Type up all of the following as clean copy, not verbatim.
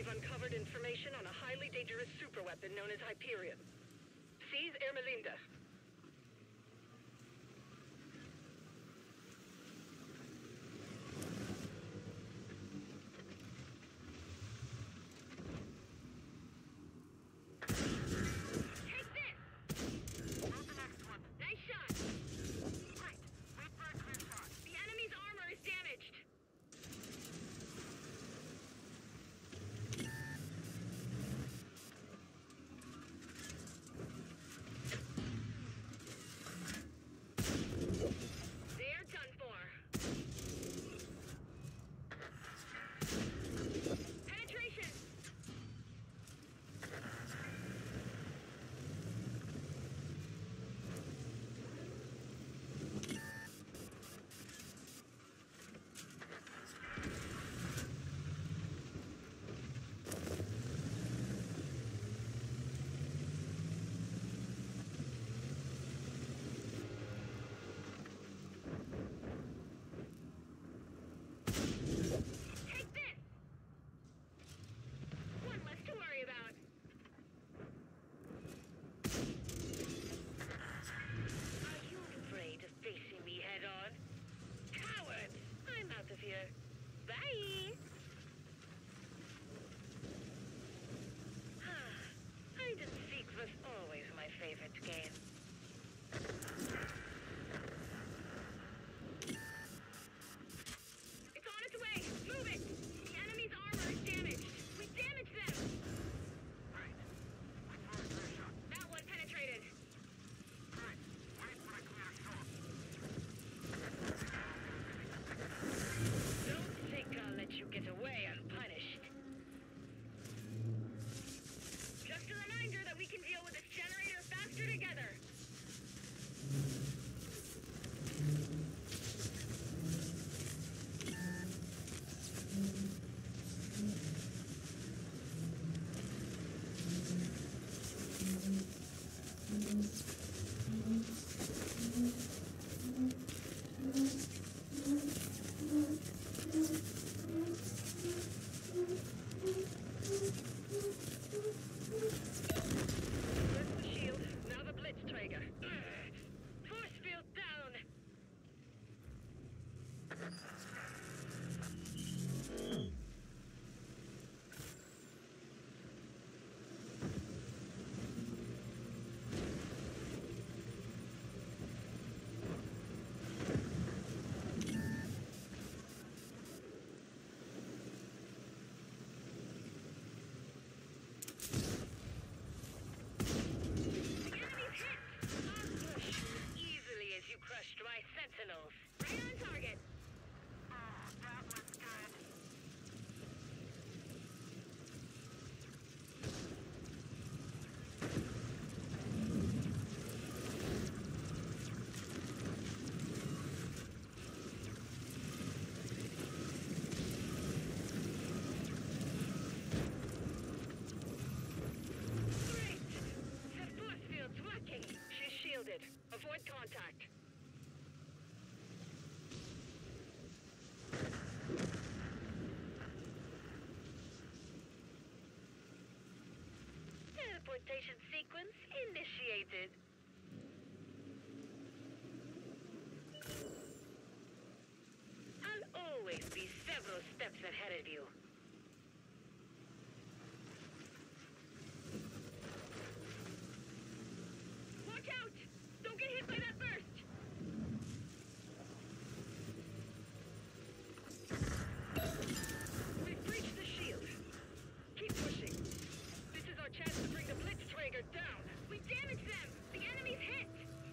We've uncovered information on a highly dangerous superweapon known as Hyperion. Seize Ermelinda. Facing me head on. Coward! I'm out of here. Bye! Hide and seek was always my favorite game. It's on its way! Move it! The enemy's armor is damaged! We damaged them! Right. Wait for a clear shot. That one penetrated. Right. Wait for a clear shot. Don't think I'll let you get away unpunished. Just a reminder that we can deal with this generator faster together. Where's the shield? Now the Blitzträger. Force field down! You crushed my sentinels. Right on target. Oh, that was good. Great! The force field's working. She's shielded. Avoid contact. Teleportation sequence initiated. I'll always be several steps ahead of you. Watch out! Don't get hit by that burst! We've breached the shield. Keep pushing. This is our chance to bring the Blitzträger down. We damaged them! The enemy's hit!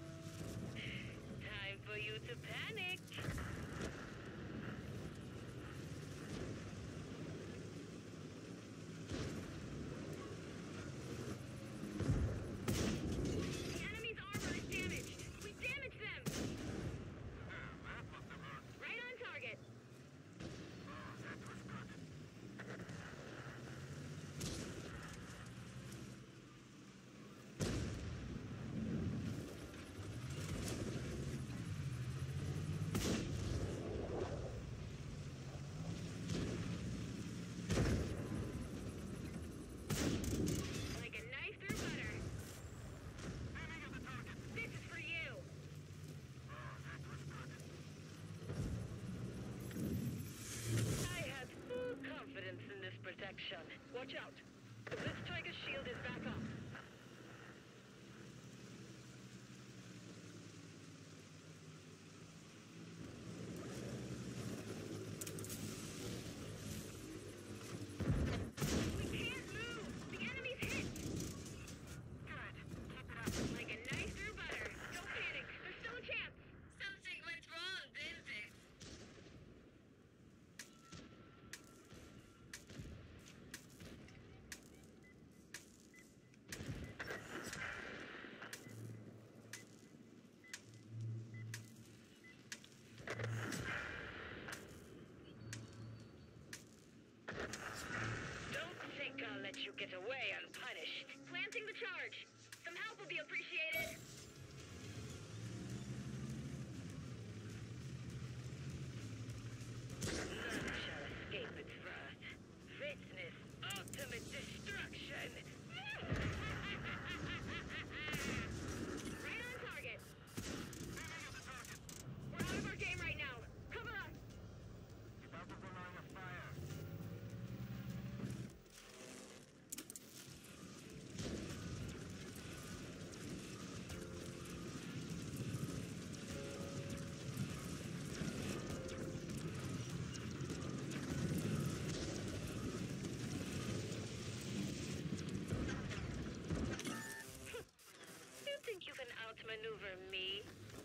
Time for you to panic. appreciated. None shall escape its wrath. Witness ultimate destruction. Right on target. We're out of our game right now. Cover us. About to go line of fire. You think you can outmaneuver me?